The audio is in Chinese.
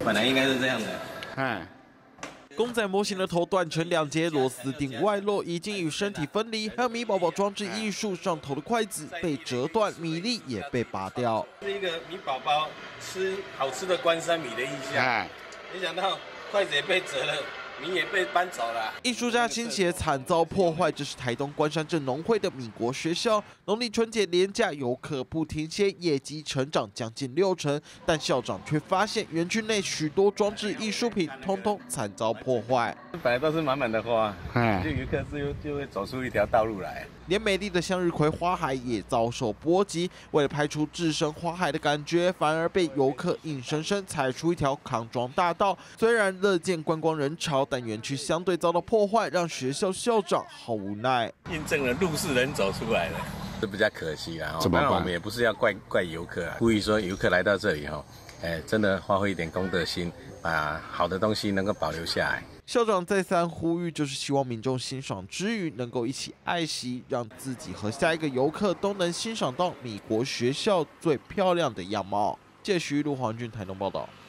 本来应该是这样的。 公仔模型的头断成2截，螺丝钉外露，已经与身体分离。还有米宝宝装置艺术上头的筷子被折断，米粒也被拔掉。 是一个米宝宝吃好吃的关山米的意象，没想到筷子也被折了。 米也被搬走了。 艺术家倾斜惨遭破坏，这是台东关山镇农会的米国学校。农历春节连假游客不停歇，业绩成长将近60%，但校长却发现园区内许多装置艺术品通通惨遭破坏。 本来都是满满的花，就游客就会走出一条道路来。 连美丽的向日葵花海也遭受波及，为了拍出置身花海的感觉，反而被游客硬生生踩出一条康庄大道。虽然乐见观光人潮，但园区相对遭到破坏，让学校校长好无奈。 印证了路是人走出来的，这比较可惜啦。 怎么办？ 当然我们也不是要怪游客啊，呼吁说游客来到这里真的发挥一点公德心，把好的东西能够保留下来。 校长再三呼吁，就是希望民众欣赏之余，能够一起爱惜，让自己和下一个游客都能欣赏到米国学校最漂亮的样貌。谢徐陆黄俊台东报道。